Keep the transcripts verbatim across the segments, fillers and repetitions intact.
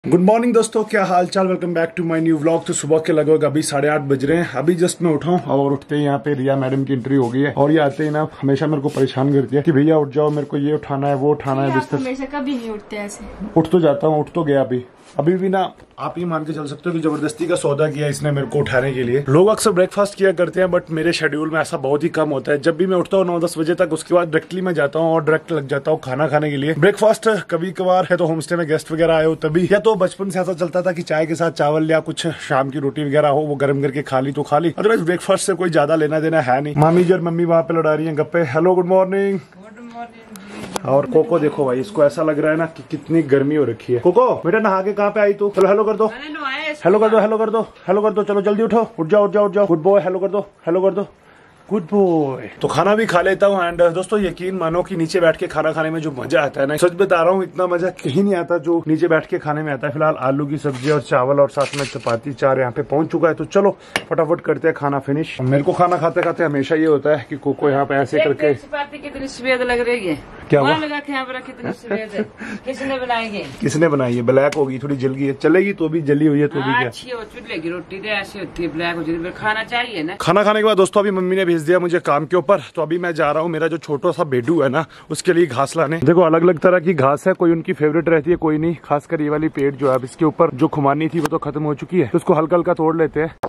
Good morning दोस्तों, क्या हाल चाल। Welcome back to my new vlog. तो सुबह के लगभग अभी साढ़े आठ बज रहे हैं। अभी जस्ट मैं उठा हूँ और उठते ही यहाँ पे रिया मैडम की इंटरव्यू हो गई है। और ये आते ही ना हमेशा मेरे को परेशान करती है कि भैया उठ जाओ, मेरे को ये उठाना है वो उठाना है। बिस्तर हमेशा कभी नहीं उठते ऐसे। उठ तो जाता हूँ, उठ तो गया अभी अभी भी ना। आप ही मान के चल सकते हो कि जबरदस्ती का सौदा किया इसने मेरे को उठाने के लिए। लोग अक्सर ब्रेकफास्ट किया करते हैं बट मेरे शेड्यूल में ऐसा बहुत ही कम होता है। जब भी मैं उठता हूँ नौ दस बजे तक, उसके बाद डायरेक्टली मैं जाता हूँ और डायरेक्ट लग जाता हूँ खाना खाने के लिए। ब्रेकफास्ट कभी कभार है तो होम स्टे में गेस्ट वगैरह आए हो तभी, या तो बचपन से ऐसा चलता था कि चाय के साथ चावल या कुछ शाम की रोटी वगैरह हो, वो गर्म करके खा ली तो खा ली। अदरवाइज ब्रेकफास्ट से कोई ज्यादा लेना देना है नहीं। मामी जी और मम्मी वहाँ पे लड़ा रही है गप्पे। Hello good morning. और कोको देखो भाई, इसको ऐसा लग रहा है ना कि कितनी गर्मी हो रखी है। कोको बेटा नहा के कहाँ पे आई तू? चलो हेलो कर दो, हेलो कर दो, हेलो कर दो, हेलो कर दो। चलो जल्दी उठो, उठ जाओ उठ जाओ उठ जाओ। गुड बॉय, हेलो कर दो, हेलो कर दो, गुड बॉय। तो खाना भी खा लेता हूँ। एंड दोस्तों यकीन मानो कि नीचे बैठ के खाना खाने में जो मजा आता है ना, सच बता रहा हूँ, इतना मजा कहीं नहीं आता जो नीचे बैठ के खाने में आता है। फिलहाल आलू की सब्जी और चावल और साथ में चपाती चार यहाँ पे पहुंच चुका है। तो चलो फटाफट करते हैं खाना फिनिश। मेरे को खाना खाते खाते हमेशा ये होता है कि कोको यहाँ पे ऐसे करके चपाती कितनी सफेद लग रही है। क्या हुआ? लगा के यहाँ पर कितनी सफेद है। किसने बनाई है? किसने बनाई है? ब्लैक होगी, थोड़ी जल गई है। चलेगी तो भी जली हुई है तो भी क्या अच्छी हो। चूल्हे की रोटी तो ऐसी होती है, ब्लैक हो जाती है। खाना चाहिए ना। खाना खाने के बाद दोस्तों अभी मम्मी ने भेज दिया मुझे काम के ऊपर। तो अभी मैं जा रहा हूँ मेरा जो छोटा सा बेडू है ना, उसके लिए घास लाने। देखो अलग अलग तरह की घास है, कोई उनकी फेवरेट रहती है कोई नहीं। खासकर ये वाली पेड़ जो है, अब इसके ऊपर जो खुमानी थी वो तो खत्म हो चुकी है, तो उसको हल्का हल्का तोड़ लेते हैं।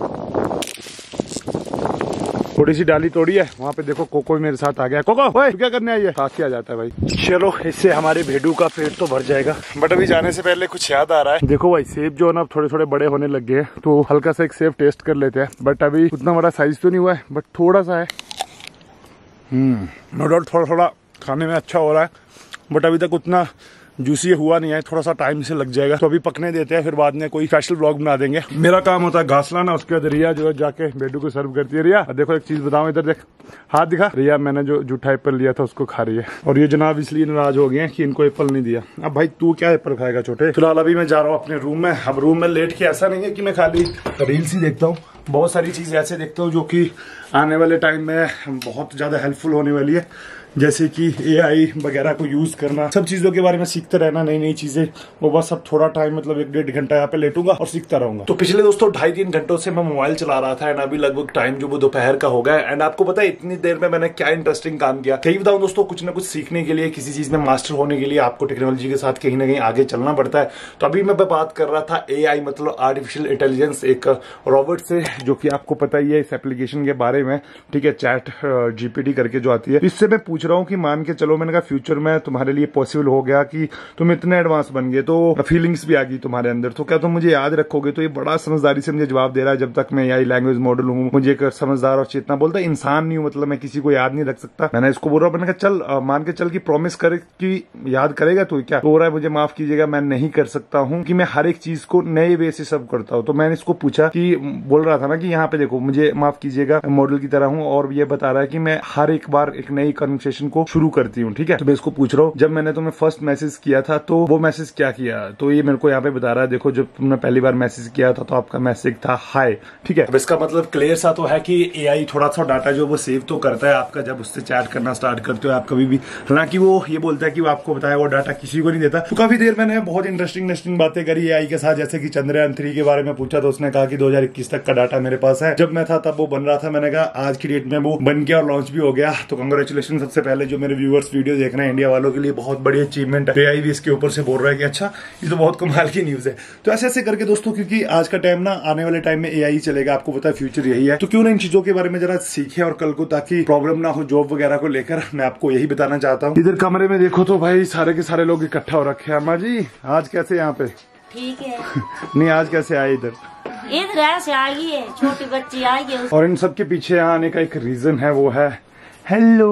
थोड़ी सी डाली तोड़ी है वहाँ पे। देखो कोको भी मेरे साथ आ गया। कोको ओए क्या करने आई है? काफी आ जाता है भाई। चलो इससे हमारे भेड़ू का पेट तो भर जाएगा। बट अभी जाने से पहले कुछ याद आ रहा है। देखो भाई सेब जो है ना थोड़े थोड़े बड़े होने लग गए हैं, तो हल्का सा एक सेब टेस्ट कर लेते हैं। बट अभी उतना बड़ा साइज तो नहीं हुआ है, बट थोड़ा सा है। हम्म नो डाउट थोड़ा थोड़ा खाने में अच्छा हो रहा है, बट अभी तक उतना जूसी हुआ नहीं है। थोड़ा सा टाइम से लग जाएगा, तो अभी पकने देते हैं, फिर बाद में कोई स्पेशल व्लॉग बना देंगे। मेरा काम होता है घास लाना, उसके बाद रिया जो है जाके बेडू को सर्व करती है। रिया देखो एक चीज बताऊं, इधर देख, हाथ दिखा। रिया मैंने जो जूठा एप्पल लिया था उसको खा रही है। और ये जनाब इसलिए नाराज हो गए हैं कि इनको एप्पल नहीं दिया। अब भाई तू क्या एप्पल खाएगा छोटे? फिलहाल अभी मैं जा रहा हूँ अपने रूम में। अब रूम में लेट के ऐसा नहीं है कि मैं खाली रील्स ही देखता हूँ, बहुत सारी चीज ऐसे देखता हूँ जो कि आने वाले टाइम में बहुत ज्यादा हेल्पफुल होने वाली है। जैसे कि ए आई वगैरह को यूज करना, सब चीजों के बारे में सीखते रहना, नई नई चीजें। वो बस अब थोड़ा टाइम, मतलब एक डेढ़ घंटा यहाँ पे लेटूंगा और सीखता रहूंगा। तो पिछले दोस्तों ढाई तीन घंटों से मैं मोबाइल चला रहा था। एंड अभी लगभग टाइम जो वो दोपहर का हो गया। एंड आपको पता है इतनी देर में मैंने क्या इंटरेस्टिंग काम किया। कहीं बताऊं दोस्तों, कुछ ना कुछ सीखने के लिए, किसी चीज में मास्टर होने के लिए आपको टेक्नोलॉजी के साथ कहीं ना कहीं आगे चलना पड़ता है। तो अभी मैं बात कर रहा था ए आई मतलब आर्टिफिशियल इंटेलिजेंस, एक रोबोट से, जो कि आपको पता ही है इस एप्लीकेशन के बारे में। ठीक है, चैट जीपीटी करके जो आती है। इससे मैं पूछ रहा हूँ कि मान के चलो मैंने कहा फ्यूचर में तुम्हारे लिए पॉसिबल हो गया कि तुम इतने एडवांस बन गए, तो फीलिंग्स भी आ गई तुम्हारे अंदर, तो क्या तुम मुझे याद रखोगे? तो ये बड़ा समझदारी से मुझे जवाब दे रहा है, जब तक मैं यही लैंग्वेज मॉडल हूँ, मुझे एक समझदार और चेतना, बोलता है इंसान नहीं हूँ, मतलब मैं किसी को याद नहीं रख सकता। मैंने इसको बोल रहा हूँ, मैंने कहा चल आ, मान के चल की प्रॉमिस कर कि याद करेगा तू। क्या हो रहा है? मुझे माफ कीजिएगा, मैं नहीं कर सकता हूँ कि मैं हर एक चीज को नए वे से सब करता हूँ। तो मैंने इसको पूछा कि, बोल रहा था ना कि यहाँ पे देखो, मुझे माफ कीजिएगा, मॉडल की तरह हूँ, और ये बता रहा है कि मैं हर एक बार एक नई कन्वर्सेशन को शुरू करती हूँ। ठीक है, तो मैं इसको पूछ रहा हूँ, जब मैंने तुम्हें फर्स्ट मैसेज किया था तो वो मैसेज क्या किया? तो ये मेरे को यहाँ पे बता रहा है, देखो जब तुमने पहली बार मैसेज किया था तो आपका मैसेज था हाय। ठीक है, अब इसका मतलब क्लियर सा तो है कि ए आई थोड़ा सा डाटा जो वो सेव तो करता है आपका, जब उससे चैट करना स्टार्ट करते हो आप कभी भी। हालांकि वो ये बोलता है कि वो आपको बताया वो डाटा किसी को नहीं देता। तो काफी देर मैंने बहुत इंटरेस्टिंग इंटरेस्टिंग बातें करी ए आई के साथ, जैसे कि चंद्रयान थ्री के बारे में पूछा तो उसने कहा कि दो हजार इक्कीस तक का डाटा मेरे पास है। जब मैं था तब वो बन रहा था, मैंने कहा आज की डेट में वो बन गया और लॉन्च भी हो गया। तो कंग्रेचुलेशन सबसे पहले जो मेरे व्यूअर्स वीडियो देख रहे हैं, इंडिया वालों के लिए बहुत बड़ी अचीवमेंट है। ए आई भी इसके ऊपर से बोल रहा है कि अच्छा ये तो बहुत कमाल की न्यूज है। तो ऐसे ऐसे करके दोस्तों, क्योंकि आज का टाइम ना, आने वाले टाइम में ए आई चलेगा, आपको पता है फ्यूचर यही है, तो क्यों ना इन चीजों के बारे में जरा सीखे और कल को ताकि प्रॉब्लम ना हो जॉब वगैरह को लेकर। मैं आपको यही बताना चाहता हूँ। इधर कमरे में देखो तो भाई सारे के सारे लोग इकट्ठा हो रखे हैं। अम्मा जी आज कैसे यहाँ पे? ठीक है। नहीं आज कैसे आए इधर? इधर ऐसे आई है, छोटी बच्ची आई है। और इन सबके पीछे आने का एक रीजन है, वो है हेलो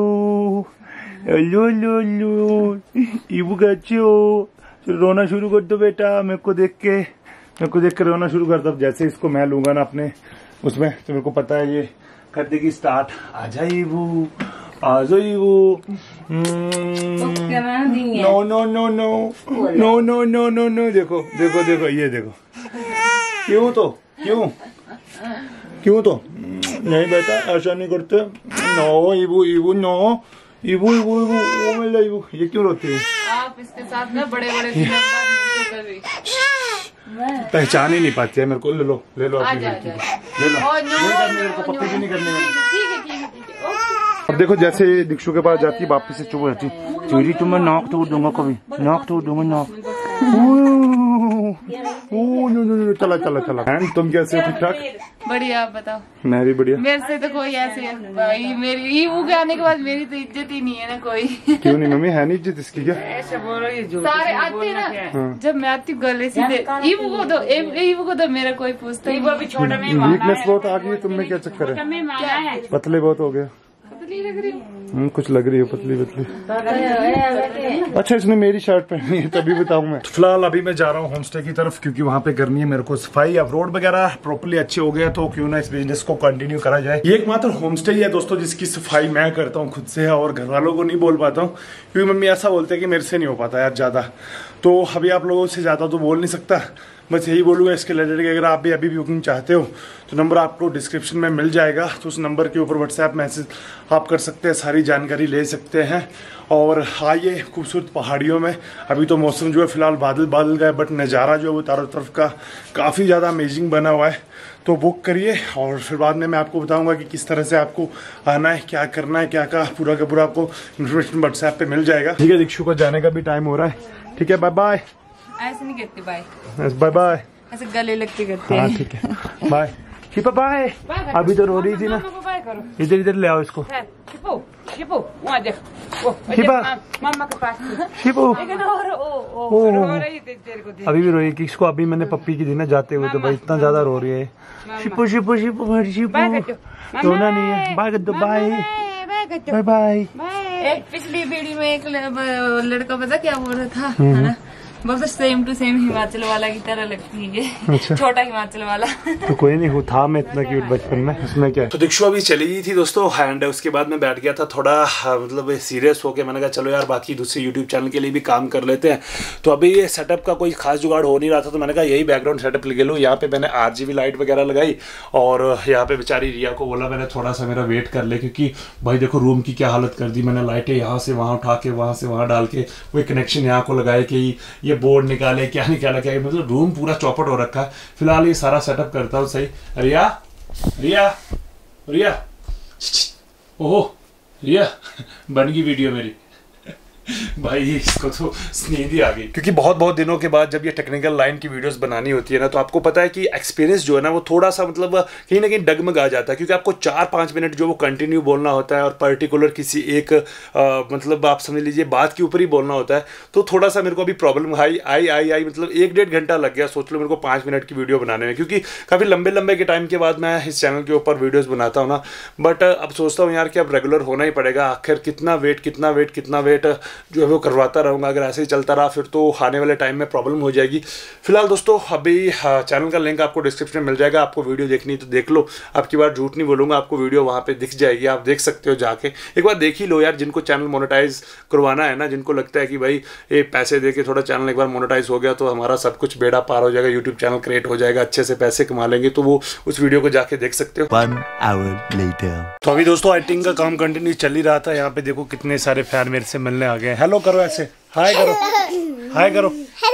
लो लो लो इबू गच्चो। रोना शुरू कर दो बेटा, मेरे को देख के, मेरे को देख के रोना शुरू कर दो। जैसे इसको मैं लूंगा ना अपने उसमें, तो मेरे को पता है ये कर देगी स्टार्ट। आ जाइए वो, आ जाइए वो। No no no no no no no no no. देखो देखो देखो, ये देखो। क्यों तो क्यों क्यों तो नहीं बेटा, ऐसा नहीं करते। नो इबू इबू, नो इबू इबू इबू, ओ मेरा इबू। ये क्यों रोती है? आप इसके साथ ना बड़े बड़े पहचान ही नहीं पाती है मेरे को। ले लो ले लो अपनी लड़की को, ले लो। नहीं करनी मेरे को, पप्पी भी नहीं करनी मेरे को। अब देखो जैसे दीक्षु के पास जाती है वापिस से चुप हो जाती है। चोरी तुम्हें नाक तोड़ दूंगा, कभी नाक तोड़ दूंगा नाक। चला चला चला। एंड तुम कैसे हो? ठीक ठाक? बढ़िया, आप बताओ। मैं भी बढ़िया। मेरे से तो कोई ऐसे भाई, मेरी ईवू के आने के बाद मेरी तो इज्जत ही नहीं है ना कोई। क्यों नहीं मम्मी, है नहीं इज्जत इसकी क्या? ऐसे बोलो, ये जो सारे आते ना, हाँ। जब मैं आती हूँ गले सीधे, ईवू को तो ईवू को तो मेरा कोई पूछता ही वो भी छोटा में माना वीकनेस बहुत आ गई तुम्हें, क्या चक्कर है? में माना है। पतले बहुत हो गया। पतली लग रही हूँ। हम्म, कुछ लग रही हो पतली पतली। अच्छा इसने मेरी शर्ट पहनी है तभी बताऊं मैं। फिलहाल अभी मैं जा रहा हूँ होमस्टे की तरफ, क्योंकि वहाँ पे करनी है मेरे को सफाई। अब रोड वगैरह प्रॉपर्ली अच्छे हो गए तो क्यों ना इस बिजनेस को कंटिन्यू करा जाए। ये एकमात्र होमस्टे ही है दोस्तों जिसकी सफाई मैं करता हूँ खुद से, और घर वालों को नहीं बोल पाता हूँ क्योंकि मम्मी ऐसा बोलते हैं कि मेरे से नहीं हो पाता यार ज्यादा। तो अभी आप लोगों से ज्यादा तो बोल नहीं सकता, बस यही बोलूँगा इसके रिलेटेड कि अगर आप भी अभी भी बुकिंग चाहते हो तो नंबर आपको डिस्क्रिप्शन में मिल जाएगा। तो उस नंबर के ऊपर व्हाट्सएप मैसेज आप कर सकते हैं, सारी जानकारी ले सकते हैं। और आइए खूबसूरत पहाड़ियों में, अभी तो मौसम जो है फिलहाल बादल बादल का है, बट नज़ारा जो है वो चारों तरफ का काफ़ी ज़्यादा अमेजिंग बना हुआ है। तो बुक करिए और फिर बाद में मैं आपको बताऊंगा कि किस तरह से आपको आना है, क्या करना है, क्या का पूरा का पूरा आपको इन्फॉर्मेशन व्हाट्सएप पे मिल जाएगा। ठीक है, दीक्षु को जाने का भी टाइम हो रहा है। ठीक है, बाय बाय। ऐसे नहीं करते बाय, बाय बाय, ऐसे गले लगते करते हाँ हैं। ठीक है, बाय। शिपा बाय। अभी तो रो रही थी ना, इधर इधर ले आओ इसको। शिपू, शिपू, वहाँ देख, वो शिपा, मम्मा के पास। शिपू लेकिन और ओ ओ रो रही थी तेरे को देख। अभी भी रोई कि इसको अभी मैंने पप्पी की दी ना जाते हुए, तो भाई इतना ज्यादा रो रही है। शिपू शिपू शिपू मेरी शिपू, रोना नहीं है। बाय कर दो, बाय बाय बाय। एक पिछली वीडियो में एक लड़का पता क्या बोल रहा था, है ना, बहुत सेम टू सेम हिमाचल वाला की तरह लगती है। अच्छा। छोटा हिमाचल वाला। तो कोई नहीं, वो था मैं इतना क्यूट बचपन में, इसमें क्या है। तो दीक्षु अभी चली गई थी दोस्तों, एंड उसके बाद मैं बैठ गया था थोड़ा मतलब सीरियस होके। मैंने कहा चलो यार बाकी दूसरे यूट्यूब चैनल के लिए भी काम कर लेते हैं। तो अभी ये सेटअप का कोई खास जुगाड़ हो नहीं रहा था, तो मैंने कहा यही बैकग्राउंड सेटअप ले लूँ। यहाँ पे मैंने आरजीबी लाइट वगैरह लगाई और यहाँ पे बेचारी रिया को बोला मैंने थोड़ा सा मेरा वेट कर ले, क्योंकि भाई देखो रूम की क्या हालत कर दी मैंने। लाइटें यहाँ से वहाँ उठा के, वहाँ से वहाँ डाल के, वो कनेक्शन यहाँ को लगाए कि ये बोर्ड निकाले, क्या निकाला क्या, मतलब रूम पूरा चौपट हो रखा है। फिलहाल ये सारा सेटअप करता हूँ सही। रिया रिया रिया, ओहो रिया, बन गई वीडियो मेरी। भाई इसको तो नींद ही आ गई, क्योंकि बहुत बहुत दिनों के बाद जब ये टेक्निकल लाइन की वीडियोस बनानी होती है ना, तो आपको पता है कि एक्सपीरियंस जो है ना वो थोड़ा सा मतलब कहीं ना कहीं डगमगा जाता है, क्योंकि आपको चार पाँच मिनट जो वो कंटिन्यू बोलना होता है और पर्टिकुलर किसी एक आ, मतलब आप समझ लीजिए बात के ऊपर ही बोलना होता है। तो थोड़ा सा मेरे को अभी प्रॉब्लम आई आई आई आई मतलब एक डेढ़ घंटा लग गया, सोच लो मेरे को पाँच मिनट की वीडियो बनाने में, क्योंकि काफ़ी लंबे लंबे के टाइम के बाद मैं इस चैनल के ऊपर वीडियोज़ बनाता हूँ ना। बट अब सोचता हूँ यार कि अब रेगुलर होना ही पड़ेगा। आखिर कितना वेट कितना वेट कितना वेट जो है वो करवाता रहूँगा। अगर ऐसे ही चलता रहा फिर तो आने वाले टाइम में प्रॉब्लम हो जाएगी। फिलहाल दोस्तों अभी चैनल का लिंक आपको डिस्क्रिप्शन में मिल जाएगा। आपको वीडियो देखनी तो देख लो, आपकी बार झूठ नहीं बोलूँगा, आपको वीडियो वहाँ पे दिख जाएगी, आप देख सकते हो जाके एक बार देख ही लो यार। जिनको चैनल मोनेटाइज करवाना है ना, जिनको लगता है कि भाई ये पैसे दे के थोड़ा चैनल एक बार मोनेटाइज हो गया तो हमारा सब कुछ बेड़ा पार हो जाएगा, यूट्यूब चैनल क्रिएट हो जाएगा, अच्छे से पैसे कमा लेंगे, तो वो उस वीडियो को जाके देख सकते हो। One hour later. तो अभी दोस्तों एडिटिंग का काम कंटिन्यू चल ही रहा था। यहाँ पे देखो कितने सारे फैन मेरे से मिलने आ गए। हेलो करो, ऐसे हाय करो, हाय करो,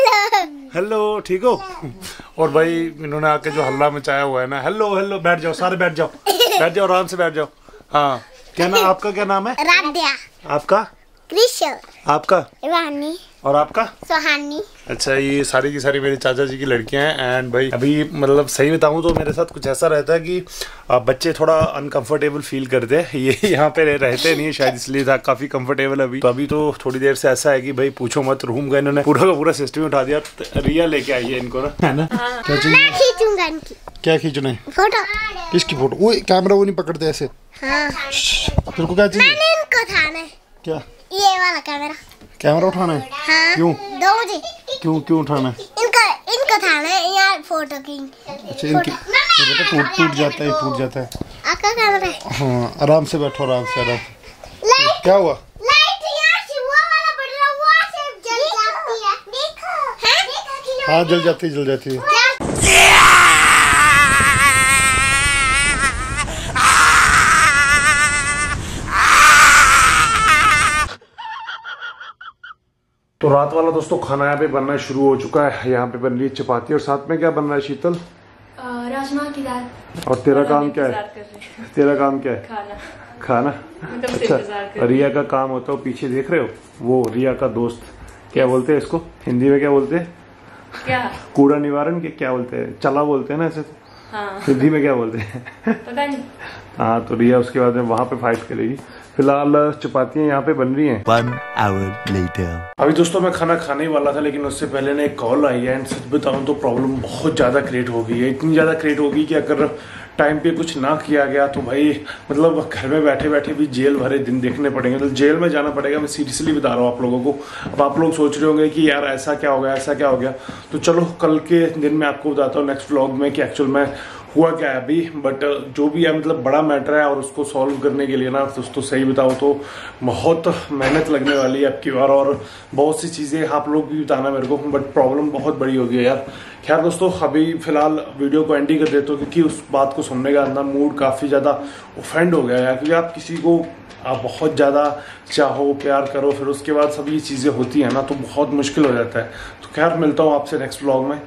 हेलो हेलो, ठीक हो। और भाई इन्होंने आके जो हल्ला मचाया हुआ है ना, हेलो हेलो, बैठ जाओ सारे, बैठ जाओ बैठ जाओ आराम से बैठ जाओ। हाँ क्या नाम आपका, क्या नाम है? राध्या। आपका? कृष्ण। आपका? रानी। और आपका? सुहानी। अच्छा, ये सारी की सारी मेरे चाचा जी की लड़कियां हैं। एंड भाई अभी मतलब सही बताऊं तो मेरे साथ कुछ ऐसा रहता है कि बच्चे थोड़ा अनकंफर्टेबल फील करते हैं। ये यहाँ पे रहते नहीं है शायद, इसलिए था काफी कंफर्टेबल अभी। तो अभी तो थोड़ी देर से ऐसा है कि भाई पूछो मत, रूम का इन्होंने पूरा का पूरा सिस्टम उठा दिया। रिया लेके आई है इनको ना, है ना? क्या चाहिए? खींचूंगा इनकी। क्या खींचना है? फोटो। किसकी फोटो? वो कैमरा वो नहीं पकड़ते ऐसे। हाँ। तेरे को क्या चाहिए? मैंने इनको उठाना है। क्या? ये वाला कैमरा। कैमरा उठाना है? हाँ। क्यों? दो मुझे। क्यों क्यों उठाना है? इनका इनको उठाना है यार, फोटो की। अच्छा, इनकी बेटा टूट टूट जाता है, टूट जाता है। आपका कैमरा है? हाँ, आराम से बैठो, आराम से, आराम से। लाइट। क्या हुआ? लाइट यहाँ से वो वाला बढ़ रहा, वो से जल जाती है। देखो। हैं? हाँ जल जाती है, जल जाती है। तो रात वाला दोस्तों खाना यहाँ पे बनना शुरू हो चुका है। यहाँ पे बन रही है चपाती और साथ में क्या बन रहा है शीतल? राजमा की दाल। और तेरा काम क्या है? तेरा काम क्या है? खाना। खाना। अच्छा, रिया का काम होता है पीछे देख रहे हो, वो रिया का दोस्त, क्या बोलते हैं इसको हिंदी में, क्या बोलते हैं? क्या? कूड़ा निवारण के क्या बोलते हैं? चला बोलते हैं ना ऐसे। हाँ। हिंदी में क्या बोलते हैं? पता नहीं। हाँ, तो रिया उसके बाद में वहां पे फाइट करेगी। फिलहाल चपातियां यहाँ पे बन रही हैं। One hour later. अभी दोस्तों मैं खाना खाने ही वाला था, लेकिन उससे पहले ना एक कॉल आई है एंड सच बताऊं तो प्रॉब्लम बहुत ज़्यादा क्रिएट हो गई है। इतनी ज़्यादा क्रिएट हो गई कि अगर टाइम पे कुछ ना किया गया तो भाई मतलब घर में बैठे बैठे भी जेल भरे दिन देखने पड़ेंगे, तो जेल में जाना पड़ेगा। मैं सीरियसली बता रहा हूँ आप लोगों को। अब आप लोग सोच रहे होंगे कि यार ऐसा क्या हो गया, ऐसा क्या हो गया, तो चलो कल के दिन मैं आपको बताता हूँ नेक्स्ट व्लॉग में कि एक्चुअल में हुआ क्या है अभी। बट जो भी है मतलब बड़ा मैटर है और उसको सॉल्व करने के लिए ना दोस्तों सही बताओ तो बहुत मेहनत लगने वाली है अब की बार, और बहुत सी चीज़ें आप लोग भी बताना मेरे को, बट प्रॉब्लम बहुत बड़ी हो गई है यार। खैर दोस्तों अभी फिलहाल वीडियो को एंड ही कर देता हूँ, क्योंकि उस बात को सुनने का अंदर मूड काफ़ी ज़्यादा ऑफेंड हो गया यार। क्योंकि आप किसी को आप बहुत ज़्यादा चाहो, प्यार करो, फिर उसके बाद सब ये चीज़ें होती हैं ना तो बहुत मुश्किल हो जाता है। तो खैर मिलता हूँ आपसे नेक्स्ट व्लॉग में।